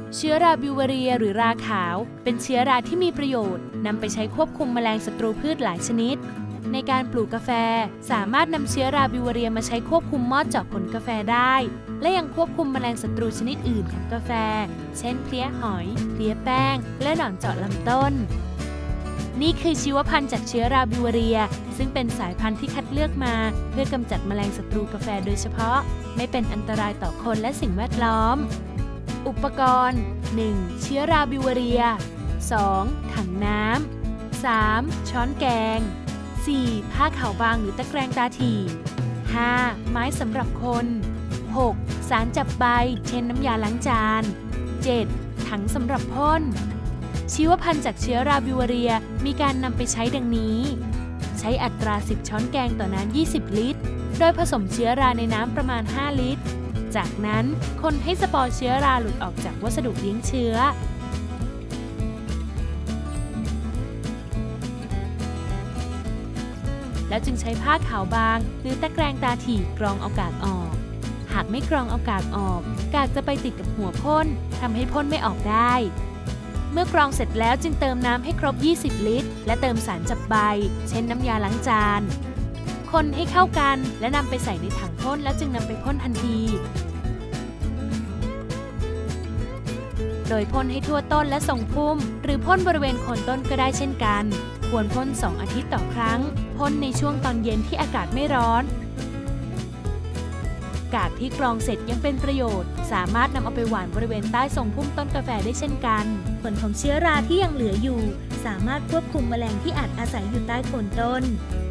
เชื้อราบิวเวอเรียหรือราขาวเป็นเชื้อราที่มีประโยชน์นำไปใช้ควบคุมแมลงศัตรูพืชหลายชนิดในการปลูกกาแฟสามารถนำเชื้อราบิวเวอเรียมาใช้ควบคุมมอดเจาะผลกาแฟได้และยังควบคุมแมลงศัตรูชนิดอื่นของกาแฟเช่นเพลี้ยหอยเพลี้ยแป้งและหนอนเจาะลำต้นนี่คือชีวพันธุ์จากเชื้อราบิวเวอเรียซึ่งเป็นสายพันธุ์ที่คัดเลือกมาเพื่อกำจัดแมลงศัตรูกาแฟโดยเฉพาะไม่เป็นอันตรายต่อคนและสิ่งแวดล้อมอุปกรณ์ 1. เชื้อราบิวเวอเรีย 2. ถังน้ำ 3. ช้อนแกง 4. ผ้าขาวบางหรือตะแกรงตาถี่ 5. ไม้สำหรับคน 6. สารจับใบเช่นน้ำยาล้างจาน 7. ถังสำหรับพ่นชีวพันธุ์จากเชื้อราบิวเวอเรียมีการนำไปใช้ดังนี้ใช้อัตรา 10 ช้อนแกงต่อน้ำ 20 ลิตรโดยผสมเชื้อราในน้ำประมาณ 5 ลิตรจากนั้นคนให้สปอร์เชื้อราหลุดออกจากวัสดุเลี้ยงเชื้อแล้วจึงใช้ผ้าขาวบางหรือตะแกรงตาถี่กรองเอากากออกหากไม่กรองเอากากออกกากจะไปติดกับหัวพ่นทำให้พ่นไม่ออกได้เมื่อกรองเสร็จแล้วจึงเติมน้ำให้ครบ 20 ลิตรและเติมสารจับใบเช่นน้ำยาล้างจานคนให้เข้ากันและนำไปใส่ในถังพ่นแล้วจึงนำไปพ่นทันทีโดยพ่นให้ทั่วต้นและทรงพุ่มหรือพ่นบริเวณโคนต้นก็ได้เช่นกันควรพ่น2 อาทิตย์ต่อครั้งพ่นในช่วงตอนเย็นที่อากาศไม่ร้อนกากที่กรองเสร็จยังเป็นประโยชน์สามารถนำเอาไปหว่านบริเวณใต้ทรงพุ่มต้นกาแฟได้เช่นกันผลของเชื้อราที่ยังเหลืออยู่สามารถควบคุมแมลงที่อาจอาศัยอยู่ใต้โคนต้น